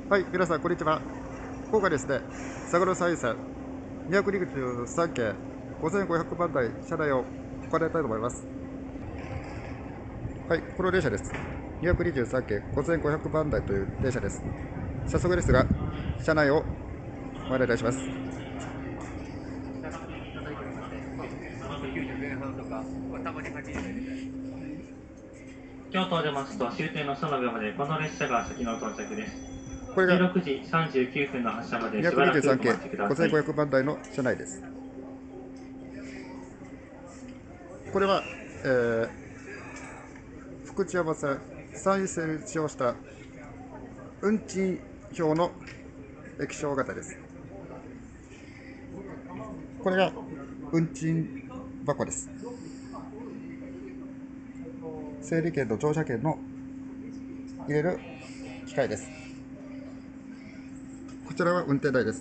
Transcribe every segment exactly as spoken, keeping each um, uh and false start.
はい、皆さん、こんにちは。今回ですね、相模サ線にひゃくにじゅうさん系ごせんごひゃくばん台車内を行いたいと思います。はい、この電車です。にひゃくにじゅうさん系ごせんごひゃくばん台という電車です。早速ですが、車内をご案内いたします。 京都を出ますと終点の園部までこの列車が先の到着です。 これがじゅうろくじさんじゅうきゅうふんの発車までしばらくにひゃくにじゅうさんお系待ちください。 ごせんごひゃくばん台の車内です。これは、えー、福知山線山陰線を使用した運賃表の液晶型です。これが運賃箱です。整理券と乗車券の入れる機械です。こちらは運転台です。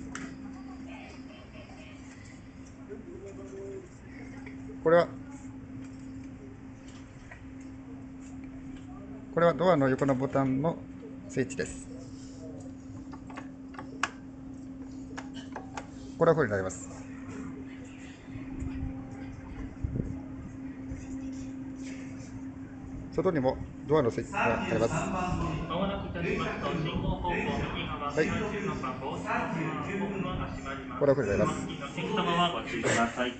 これはこれはドアの横のボタンのスイッチです。これはこれになります。外にもドアのスイッチがあります。 まもなくいたしますと進行方向右側はい。 左中の番号さんじゅうきゅうふんが閉まります。 これはこれになります。 お付近のお客様はご注意ください。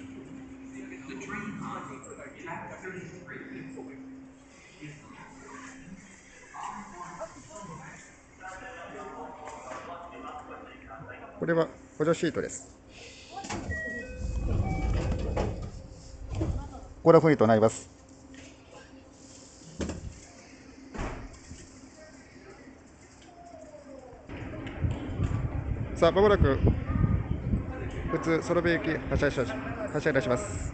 これは補助シートです。これはふうにとなります。さあ、まもなく普通園部行き発車いたします。